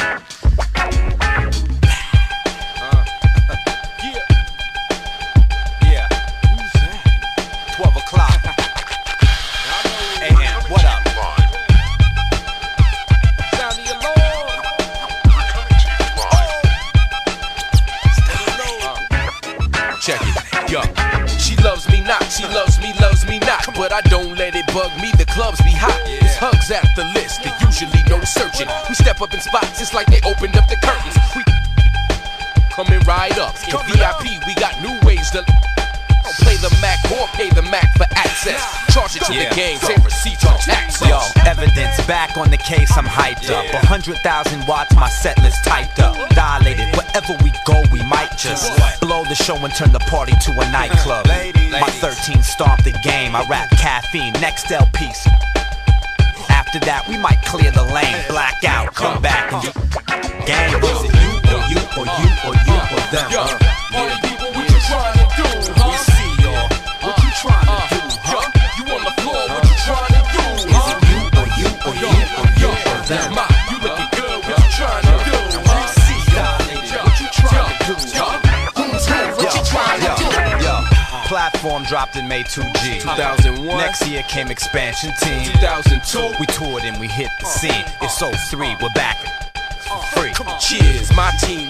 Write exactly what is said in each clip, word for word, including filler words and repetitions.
Check it, yo. She loves me not, she loves me, loves me not. But I don't let it bug me, the clubs be hot. It's hugs at the list, they usually no searching. We step up in spots, it's like they opened up the curtains. We coming right up. In V I P, we got new ways to play the Mac or pay the Mac for access. Charge it to yeah. the game, save receipts on access. Yo, evidence back on the case, I'm hyped up. A hundred thousand watts, my set list typed up. Dilated, wherever we go, we might just blow the show and turn the party to a nightclub. My thirteen stomped the game, I rap caffeine, next L piece. After that, we might clear the lane, black out, come back and do game. Is it you or you or you or you or them? Yo, party people, what you trying to do, huh? We see y'all, what you trying to do, huh? You on the floor, what you trying to do, huh? Is it you or you or you or you or them? Ma, you looking good, what you trying to do, huh? We see y'all, what you trying to do, huh? Who's who, what you trying to do? Yo, platform dropped in May two G. two thousand one. Next year came expansion team. two thousand two. We toured and we hit the scene. It's oh three, we're back for free. Cheers, my team.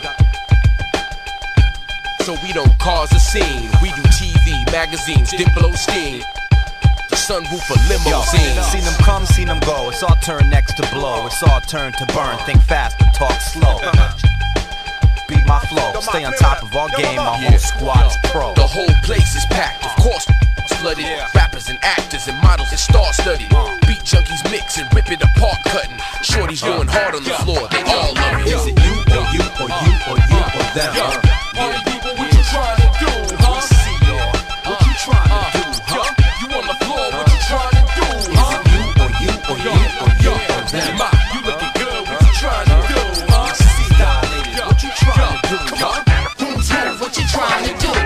So we don't cause a scene. We do T V, magazines, Diplo steam. The sunroof of Yo, limousine. seen them come, seen them go. It's our turn next to blow. It's our turn to burn. Think fast but talk slow. Beat my flow. Stay on top of our game. Our whole squad is pro. The whole place is packed, of course. Flooded. Rappers and actors and models and star-studded. Beat junkies mix and rip it apart, cutting. Shorties going hard on the floor. They all love it. Is it you or you or you or you or them? Party people, what you trying to do, huh? We see y'all. What you trying to do, huh? You on the floor, what you trying to do, huh? Is it you or you or you or you or them? Ma, you looking good, what you trying to do, huh? See dilated, what you trying to do, huh? Who's who, what you trying to do?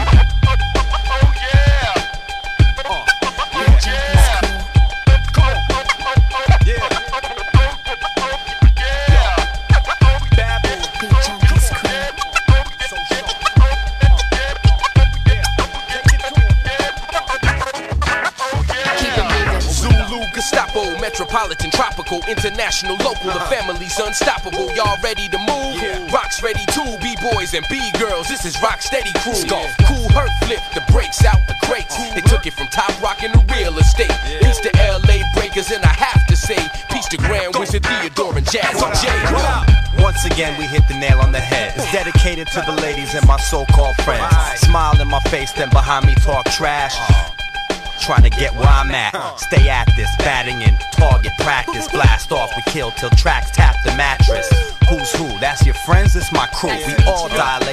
Gestapo, metropolitan, tropical, international, local. The family's unstoppable. Y'all ready to move? Rock's ready too. B-boys and B-girls. This is Rock Steady Crew. Cool hurt flip the brakes out the crates. They took it from top rockin' to real estate. Peace to L A breakers, and I have to say, peace to Grand Wizard Theodore and Jazzy J. Once again, we hit the nail on the head. It's dedicated to the ladies and my so-called friends. Smile in my face, then behind me talk trash. Trying to get where I'm at. Stay at this, batting in, target practice. Blast off, we kill till tracks tap the mattress. Who's who? That's your friends, it's my crew. We all dial